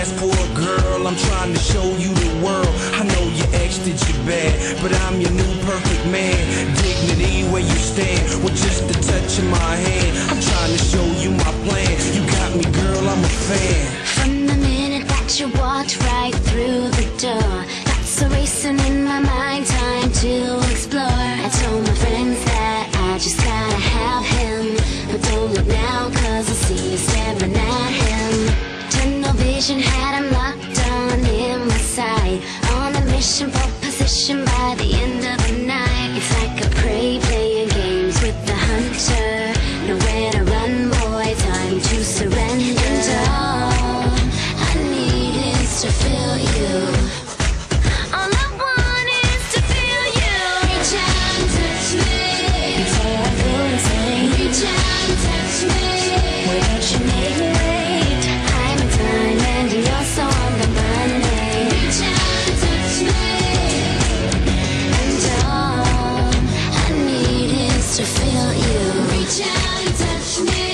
ask for a girl, I'm trying to show you the world. I know your ex did you bad, but I'm your new perfect man. Dignity where you stand, with just the touch of my hand. I'm trying to show you my plan. You got me, girl, I'm a fan. From the minute that you walked right through the door, thoughts are racing in my mind, time to explore. I told my friends that I just gotta have him, but don't look now, cause I see you staring at him. Tunnel vision had him locked on in my sight, on a mission for position by the end of the night. It's like a prey playing games with the hunter. Nowhere to run, boy, time to surrender. And all I need is to feel you. All I want is to feel you. Reach out and touch me before I go insane. Reach out and touch me. Why don't you make me wait? I'm in time and you're so on the money. Reach out and touch me. And all I need is to feel you. Reach out and touch me.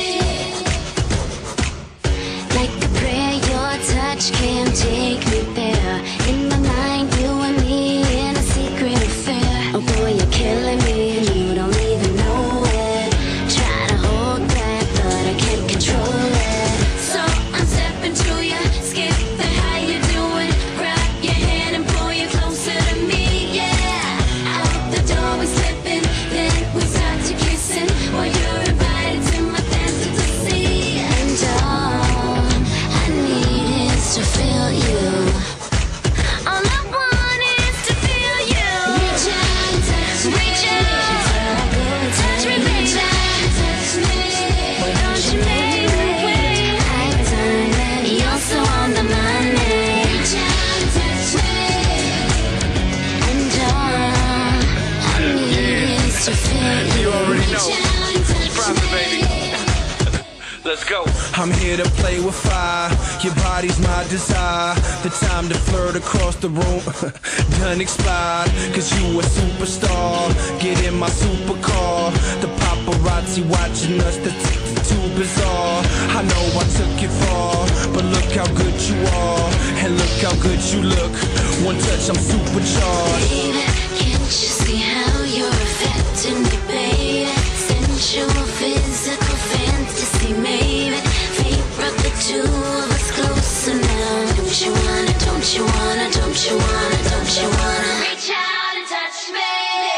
Like a prayer, your touch can take me there. In my mind, you and me in a secret affair. Oh boy, you're killing me and you don't even know it. Try to hold back, but I can't control it. So I'm stepping to you, skip the how you doing. Grab your hand and pull you closer to me, yeah. Out the door we slipping, then we start to kissing. While you're invited to my fancy to see. And all I need is to feel you. All I want is to feel you. Reach out and touch me. Reach out, touch me, baby. Reach out and touch me. Why don't you make me wait? I'm in time and you're so on the money. Reach out and touch me. And all I need is to feel you. You already know. Reach out and touch Private, baby. me. Let's go. I'm here to play with fire. Your body's my desire. The time to flirt across the room done expired. Cause you a superstar. Get in my supercar. The paparazzi watching us, that's too bizarre. I know I took it far, but look how good you are. And look how good you look. One touch, I'm supercharged. Baby, can't you see how you're affecting me, baby? Sensual, physical fantasy, maybe. Favorite the two of us closer now. Don't you wanna, don't you wanna, don't you wanna, don't you wanna? Reach out and touch me.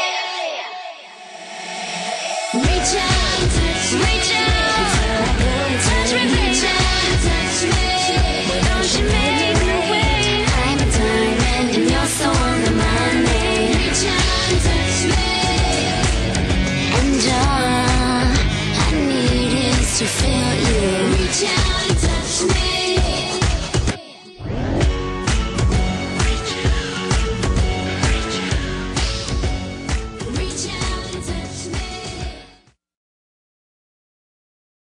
Reach out and touch me. Reach out, touch me, baby. Reach out and touch me. Why don't you make me wait? I'm in time and you're so on the money. Reach out and touch me. And all I need is to feel you. Reach out.